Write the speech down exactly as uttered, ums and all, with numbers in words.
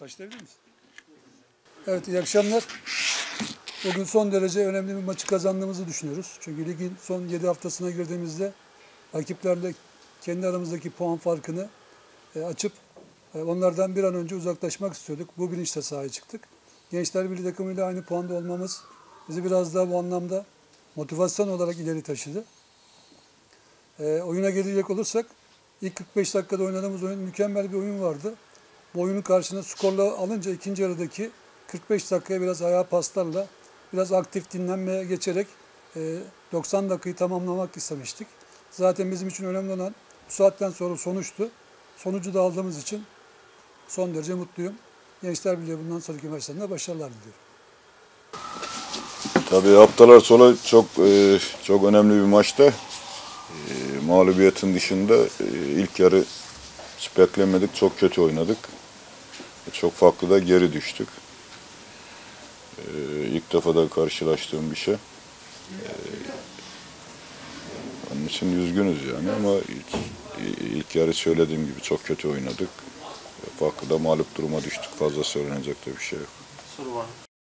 Başlayabilir misin? Evet, iyi akşamlar. Bugün son derece önemli bir maçı kazandığımızı düşünüyoruz. Çünkü ligin son yedi haftasına girdiğimizde rakiplerle kendi aramızdaki puan farkını açıp onlardan bir an önce uzaklaşmak istiyorduk. Bu bilinçle sahaya çıktık. Gençler Birliği takımıyla aynı puanda olmamız bizi biraz daha bu anlamda motivasyon olarak ileri taşıdı. E, oyuna gelecek olursak ilk kırk beş dakikada oynadığımız oyun mükemmel bir oyun vardı. Bu oyunun karşına skorla alınca ikinci yarıdaki kırk beş dakikaya biraz ayağa paslarla, biraz aktif dinlenmeye geçerek e, doksan dakikayı tamamlamak istemiştik. Zaten bizim için önemli olan bu saatten sonra sonuçtu. Sonucu da aldığımız için son derece mutluyum. Gençler Birliği bundan sonraki maçlarında başarılar diliyorum. Tabii haftalar sonra çok e, çok önemli bir maçta. E, mağlubiyetin dışında e, ilk yarı hiç beklemedik, çok kötü oynadık. Çok farklı da geri düştük. E, ilk defa da karşılaştığım bir şey. E, onun için üzgünüz yani ama ilk, ilk yarı söylediğim gibi çok kötü oynadık. Farklı da mağlup duruma düştük. Fazla söylenecek de bir şey yok. Soru var mı?